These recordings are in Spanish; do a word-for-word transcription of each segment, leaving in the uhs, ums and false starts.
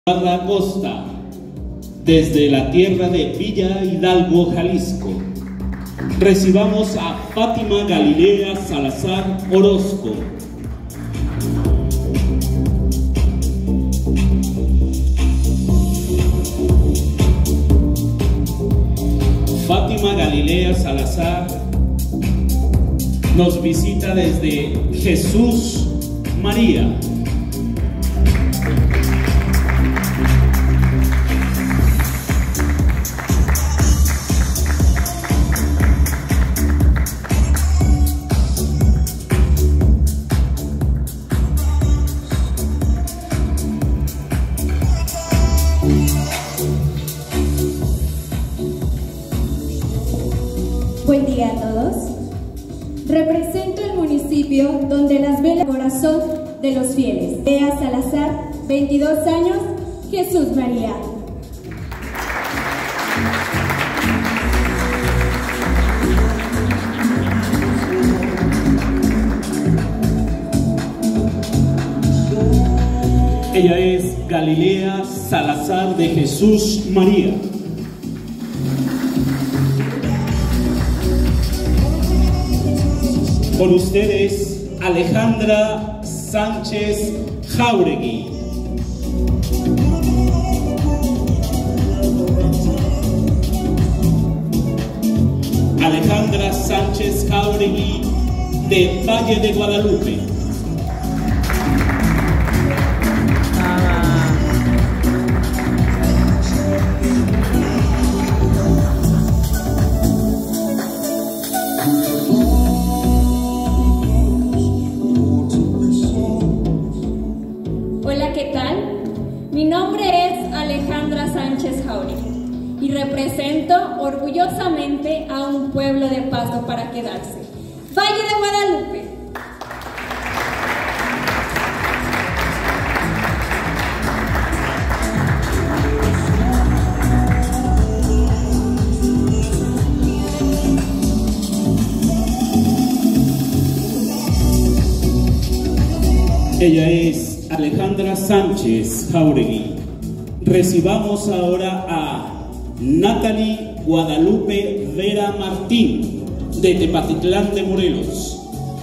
La costa, desde la tierra de Villa Hidalgo, Jalisco, recibamos a Fátima Galilea Salazar Orozco. Fátima Galilea Salazar nos visita desde Jesús María. Buen día a todos. Represento el municipio donde las velas corazón de los fieles. Ea Salazar, veintidós años, Jesús María. Ella es Galilea Salazar de Jesús María. Con ustedes, Alejandra Sánchez Jáuregui. Alejandra Sánchez Jáuregui, de Valle de Guadalupe. Hola, ¿qué tal? Mi nombre es Alejandra Sánchez Jáuregui y represento orgullosamente a un pueblo de paso para quedarse, Valle de Guadalupe. Ella es Alejandra Sánchez Jáuregui. Recibamos ahora a Natalie Guadalupe Vera Martín, de Tepatitlán de Morelos.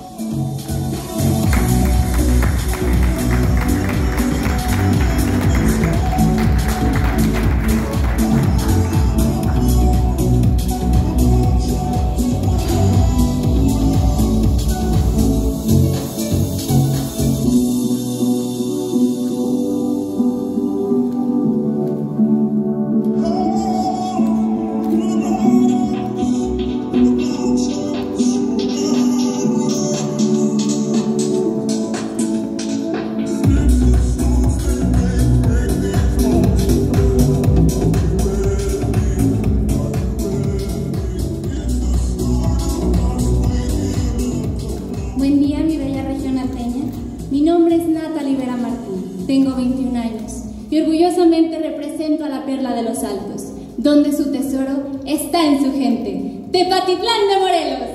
Buen día, mi bella región norteña. Mi nombre es Natalie Vera Martín, tengo veintiún años y orgullosamente represento a la Perla de los Altos, donde su tesoro está en su gente, Tepatitlán de Morelos.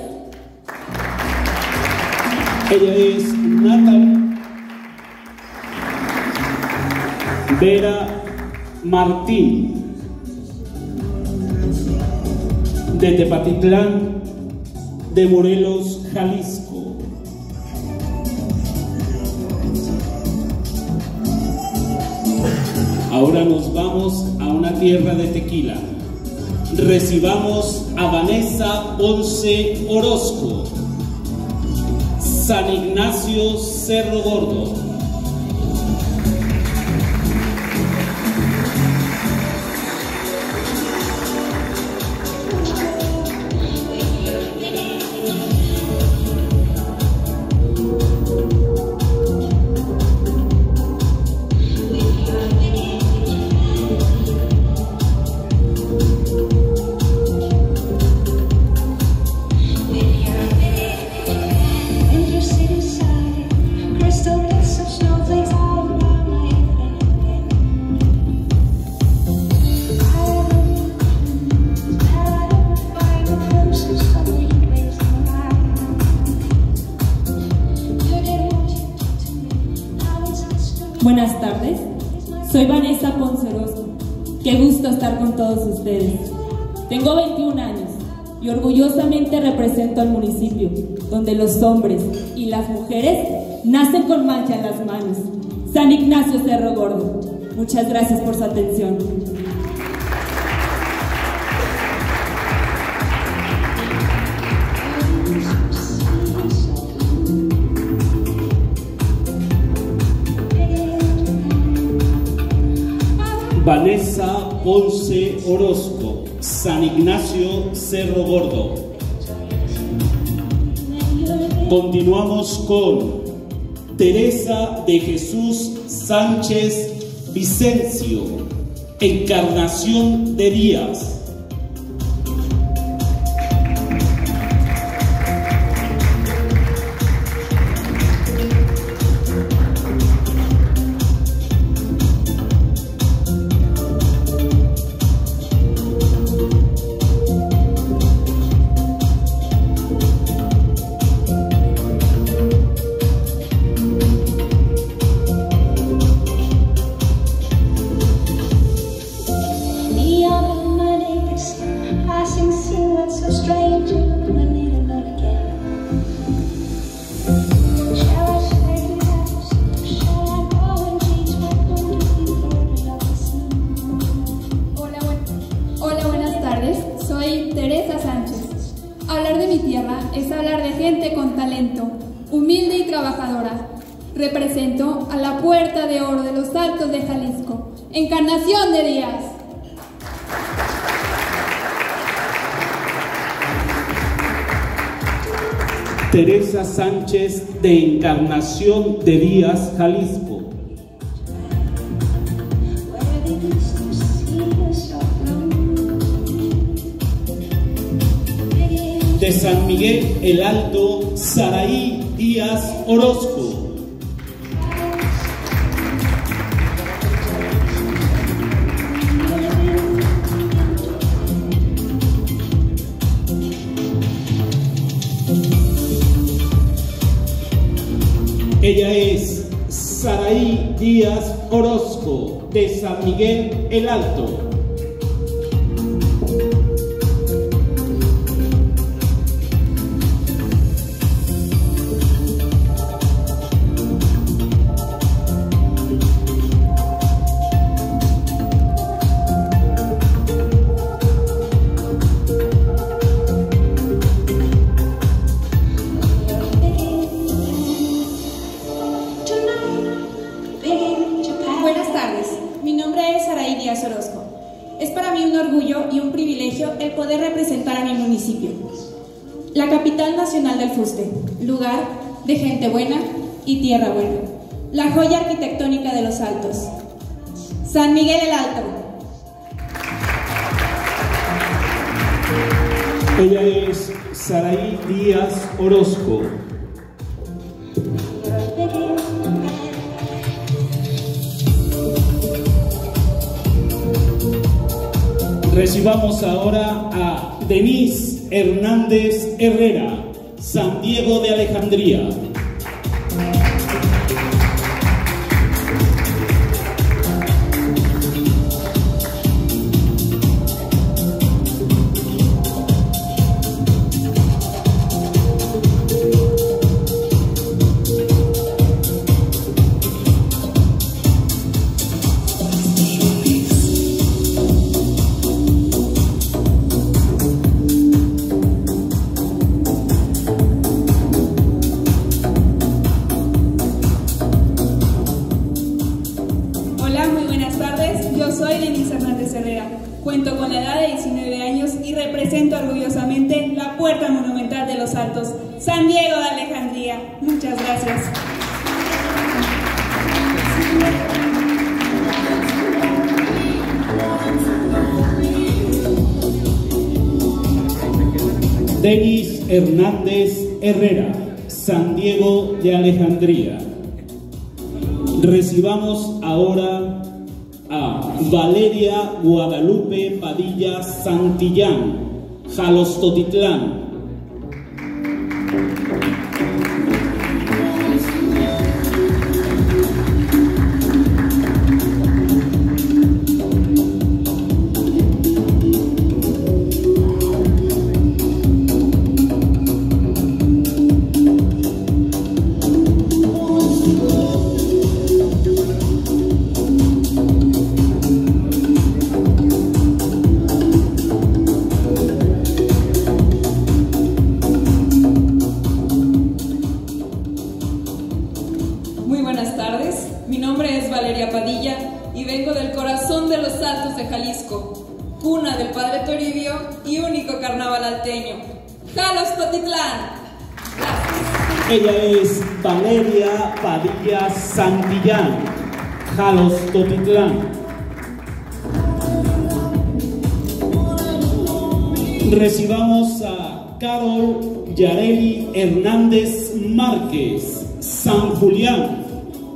Ella es Natalie Vera Martín, de Tepatitlán de Morelos, Jalisco. Ahora nos vamos a una tierra de tequila. Recibamos a Vanessa Ponce Orozco, San Ignacio Cerro Gordo. City side, crystal Ponce Orozco. Qué gusto estar con todos ustedes. Tengo veintiún años y orgullosamente represento al municipio, donde los hombres y las mujeres nacen con mancha en las manos. San Ignacio Cerro Gordo. Muchas gracias por su atención. Vanessa Ponce Orozco, San Ignacio Cerro Gordo. Continuamos con Teresa de Jesús Sánchez Vicencio, Encarnación de Díaz. Hablar de mi tierra es hablar de gente con talento, humilde y trabajadora. Represento a la Puerta de Oro de los Altos de Jalisco, Encarnación de Díaz. Teresa Sánchez de Encarnación de Díaz, Jalisco. De San Miguel el Alto, Saraí Díaz Orozco. Ella es Saraí Díaz Orozco, de San Miguel el Alto. Orozco. Es para mí un orgullo y un privilegio el poder representar a mi municipio, la capital nacional del fuste, lugar de gente buena y tierra buena, la joya arquitectónica de los Altos, San Miguel el Alto. Ella es Saraí Díaz Orozco. Recibamos ahora a Denise Hernández Herrera, San Diego de Alejandría. Cuento con la edad de diecinueve años y represento orgullosamente la Puerta Monumental de los Altos, San Diego de Alejandría. Muchas gracias. Denis Hernández Herrera, San Diego de Alejandría. Recibamos ahora a Valeria Guadalupe Padilla Santillán, Jalostotitlán. el corazón de los Altos de Jalisco, cuna del Padre Toribio y único carnaval alteño, Jalos Totitlán. Gracias. Ella es Valeria Padilla Santillán, Jalos Totitlán. Recibamos a Carol Yareli Hernández Márquez, San Julián.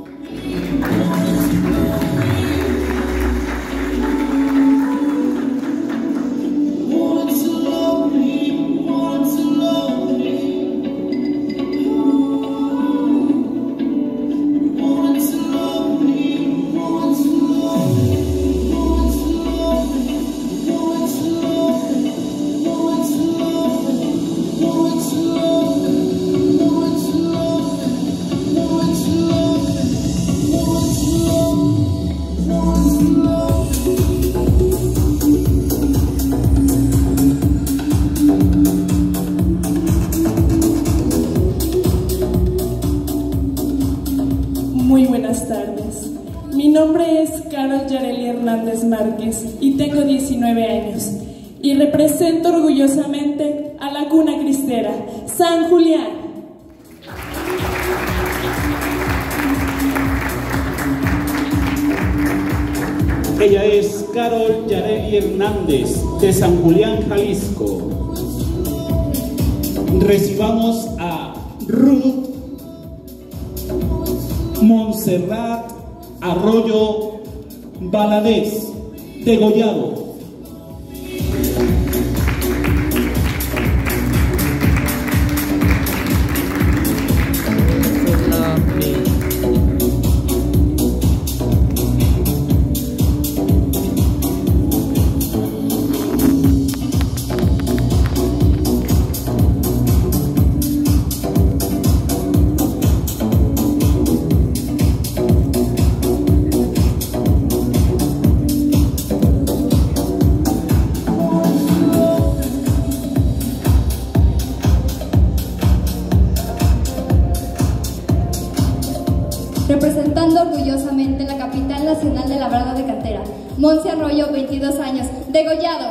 Muy buenas tardes. Mi nombre es Carol Yareli Hernández Márquez y tengo diecinueve años y represento orgullosamente a la cuna cristera, San Julián. Ella es Carol Yareli Hernández de San Julián, Jalisco. Recibamos a Ruth Montserrat Arroyo Valadez, degollado. Representando orgullosamente la capital nacional de labrado de cantera, Monse Arroyo, veintidós años, degollado.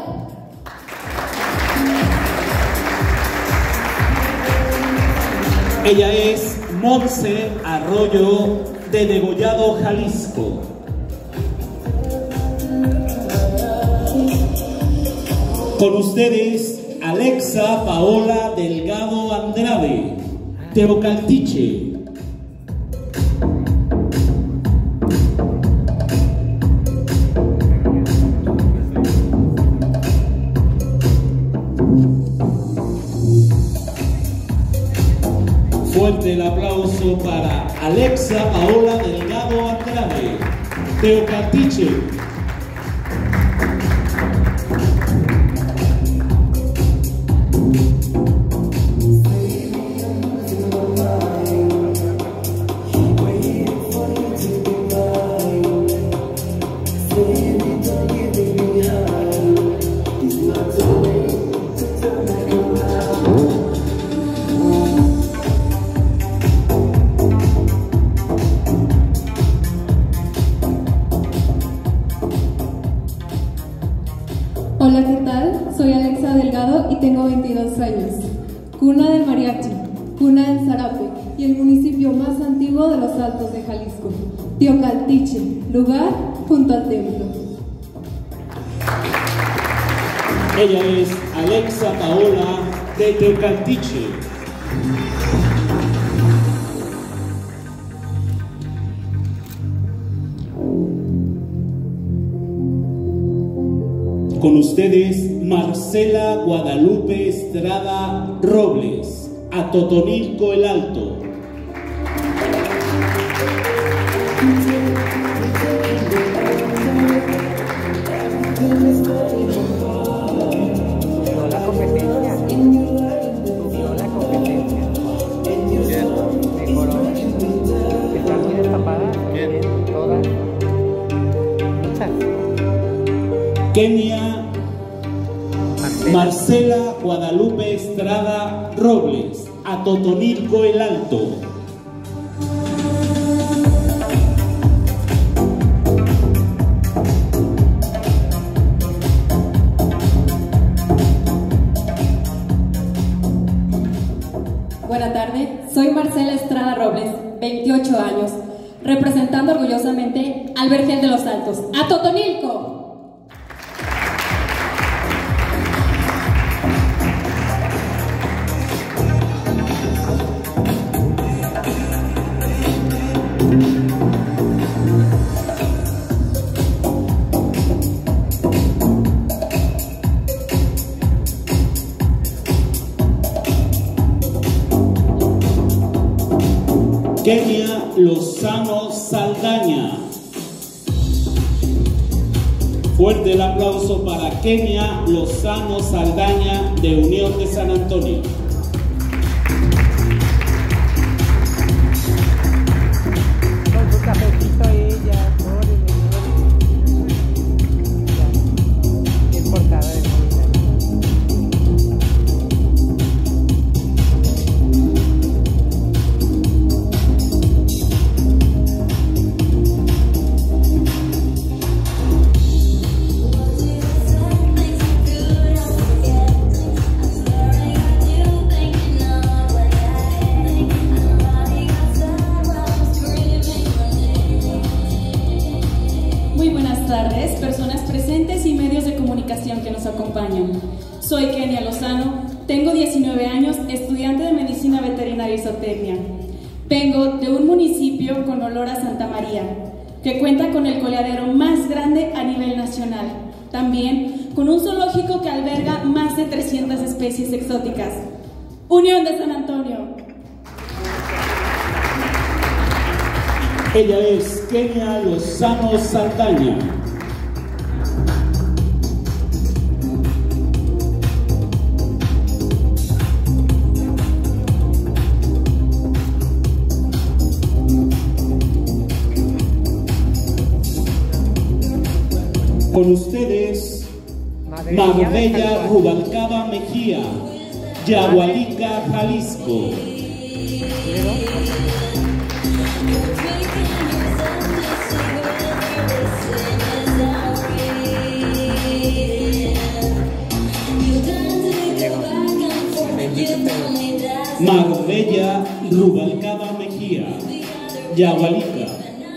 Ella es Monse Arroyo de Degollado, Jalisco. Con ustedes, Alexa Paola Delgado Andrade, Teocaltiche. Fuerte el aplauso para Alexa Paola Delgado Andrade, Teocaltiche. Hola, ¿qué tal? Soy Alexa Delgado y tengo veintidós años. Cuna del mariachi, cuna del zarape y el municipio más antiguo de los Altos de Jalisco, Teocaltiche, lugar junto al templo. Ella es Alexa Paola de Teocaltiche. Con ustedes, Marcela Guadalupe Estrada Robles, a Totonilco el Alto. Subió la competencia. Subió la competencia. Mejoró. Está muy destapada. Todas. Muchas. Kenia Marcela Guadalupe Estrada Robles, a Totonilco el Alto. Soy Marcela Estrada Robles, veintiocho años, representando orgullosamente al Vergel de los Altos, ¡a Totonilco! Kenia Lozano Saldaña. Fuerte el aplauso para Kenia Lozano Saldaña de Unión de San Antonio. Con su cafecito ella, órale, ya. Es portada de Navidad. Personas presentes y medios de comunicación que nos acompañan. Soy Kenia Lozano, tengo diecinueve años, estudiante de Medicina Veterinaria y Zootecnia. Vengo de un municipio con olor a Santa María, que cuenta con el coleadero más grande a nivel nacional. También con un zoológico que alberga más de trescientas especies exóticas. Unión de San Antonio. Ella es Kenia Lozano Saldaña. Con ustedes, Marbella Rubalcaba Mejía, Yagualica, Jalisco. Marbella Rubalcaba Mejía, Yagualica.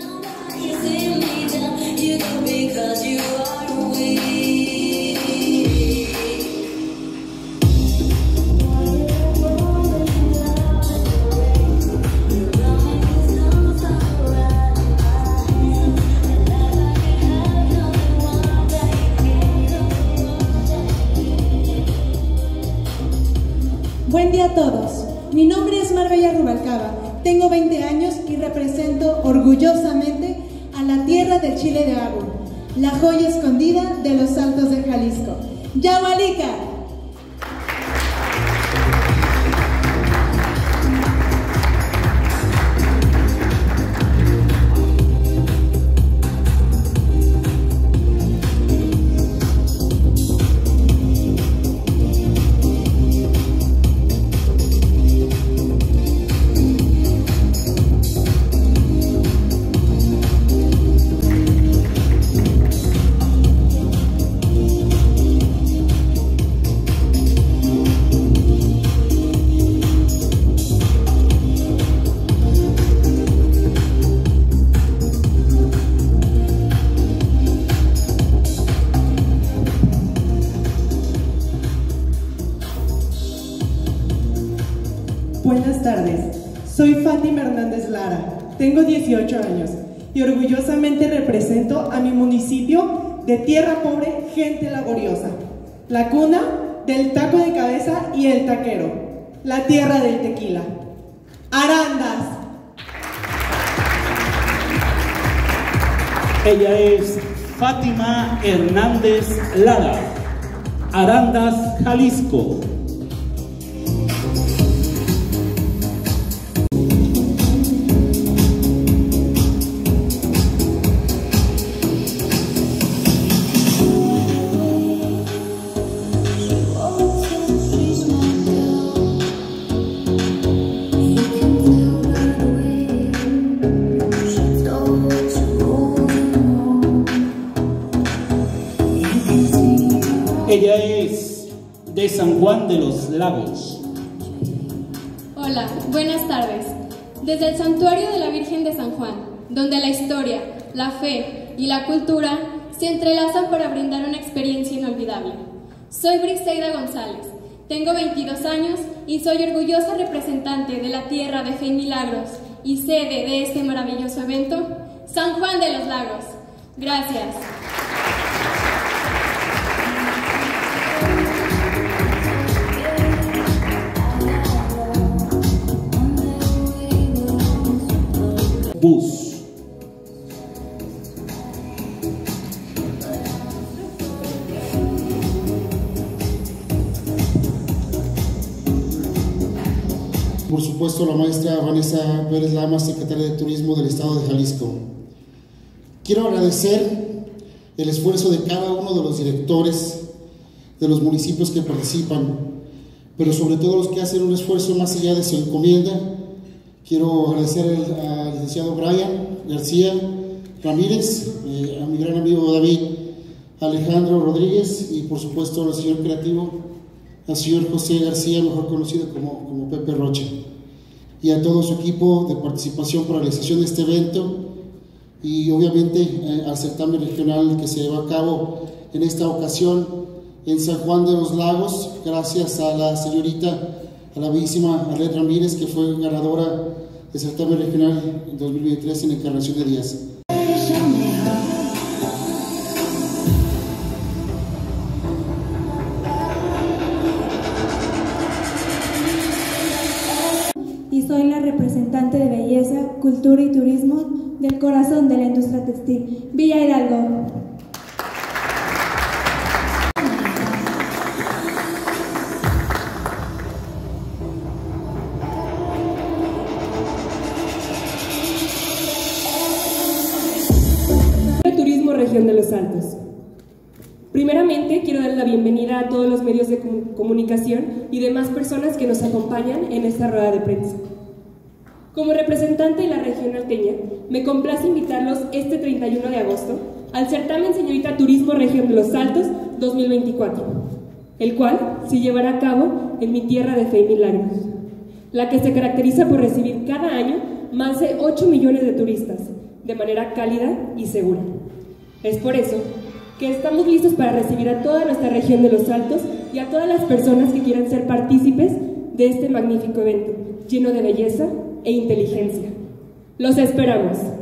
Buen día a todos. Mi nombre es Marbella Rubalcaba. Tengo veinte años y represento orgullosamente a la tierra del chile de agua, la joya escondida de los Altos de Jalisco. ¡Yagualica! Buenas tardes, soy Fátima Hernández Lara, tengo dieciocho años y orgullosamente represento a mi municipio de tierra pobre, gente laboriosa, la cuna del taco de cabeza y el taquero, la tierra del tequila. Arandas. Ella es Fátima Hernández Lara, Arandas, Jalisco. Ella es de San Juan de los Lagos. Hola, Hola, buenas tardes. Desde el Santuario de la Virgen de San Juan, donde la historia, la fe y la cultura se entrelazan para brindar una experiencia inolvidable. Soy Briseida González, tengo veintidós años y soy orgullosa representante de la tierra de fe y milagros y sede de este maravilloso evento, San Juan de los Lagos. Gracias. Bus. Por supuesto, la maestra Vanessa Pérez Lama, secretaria de Turismo del Estado de Jalisco. Quiero agradecer el esfuerzo de cada uno de los directores de los municipios que participan, pero sobre todo los que hacen un esfuerzo más allá de su encomienda. Quiero agradecer al, al licenciado Brian García Ramírez, eh, a mi gran amigo David Alejandro Rodríguez y por supuesto al señor creativo, al señor José García, mejor conocido como, como Pepe Rocha, y a todo su equipo de participación para la realización de este evento y obviamente eh, al certamen regional que se lleva a cabo en esta ocasión en San Juan de los Lagos, gracias a la señorita, a la bellísima Arlet Ramírez, que fue ganadora del certamen regional en dos mil veintitrés en Encarnación de Díaz. Y soy la representante de Belleza, Cultura y Turismo del corazón de la industria textil, Villa Hidalgo. Turismo Región de los Altos. Primeramente, quiero dar la bienvenida a todos los medios de comunicación y demás personas que nos acompañan en esta rueda de prensa. Como representante de la región alteña, me complace invitarlos este treinta y uno de agosto al certamen Señorita Turismo Región de los Altos dos mil veinticuatro, el cual se llevará a cabo en mi tierra de fe y milagros, la que se caracteriza por recibir cada año más de ocho millones de turistas, de manera cálida y segura. Es por eso que estamos listos para recibir a toda nuestra región de los Altos y a todas las personas que quieran ser partícipes de este magnífico evento, lleno de belleza e inteligencia. ¡Los esperamos!